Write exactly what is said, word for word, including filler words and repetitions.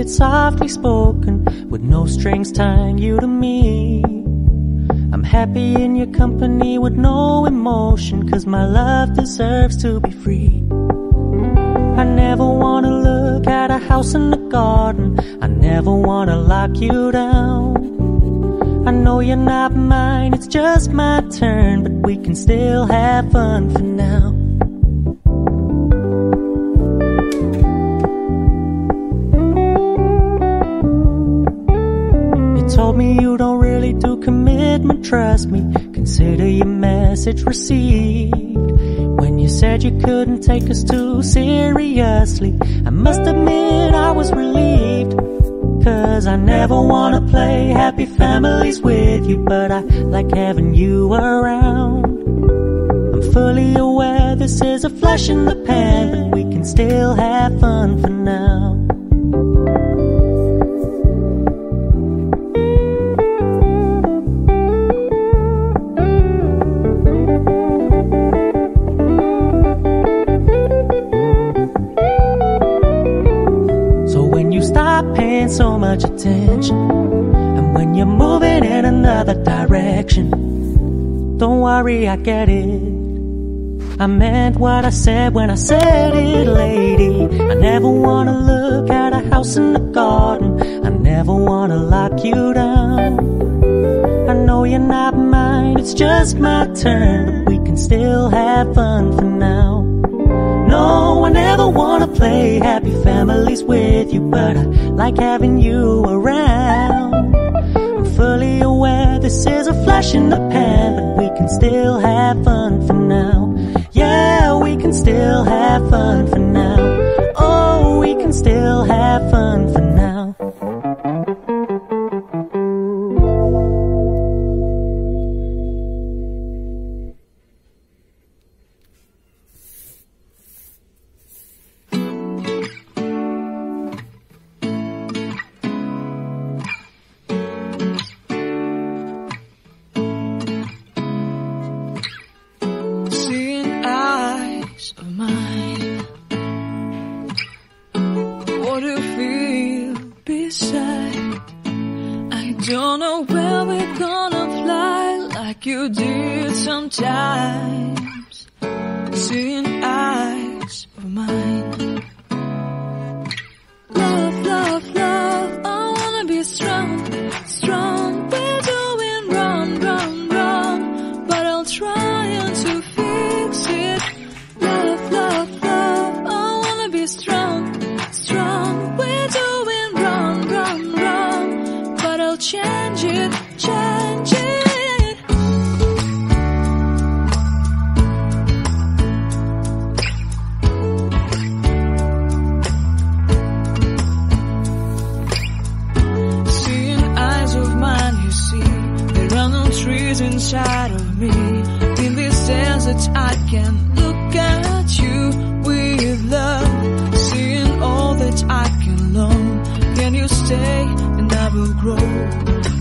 it's softly spoken, with no strings tying you to me. I'm happy in your company with no emotion, 'cause my love deserves to be free. I never wanna look at a house in the garden, I never wanna lock you down. I know you're not mine, it's just my turn, but we can still have fun for now. You told me you don't really do commitment, trust me, consider your message received. When you said you couldn't take us too seriously, I must admit I was relieved. 'Cause I never wanna play happy families with you, but I like having you around. I'm fully aware this is a flash in the pan, but we can still have fun for now. Paying so much attention, and when you're moving in another direction, don't worry, I get it. I meant what I said when I said it, lady. I never wanna look at a house in the garden, I never wanna lock you down. I know you're not mine, it's just my turn, but we can still have fun for now. No, I never wanna play happy families with you, but I like having you around. I'm fully aware this is a flash in the pan, but we can still have fun for now. Yeah, we can still have fun for now. Oh, we can still have fun for now. Sometimes, seeing eyes of mine. Love, love, love, I wanna be strong, strong. We're doing wrong, wrong, wrong, but I'll try to fix it. Love, love, love, I wanna be strong, strong. We're doing wrong, wrong, wrong, but I'll change it, change it. Trees inside of me, in this desert I can look at you with love, seeing all that I can learn. Can you stay and I will grow?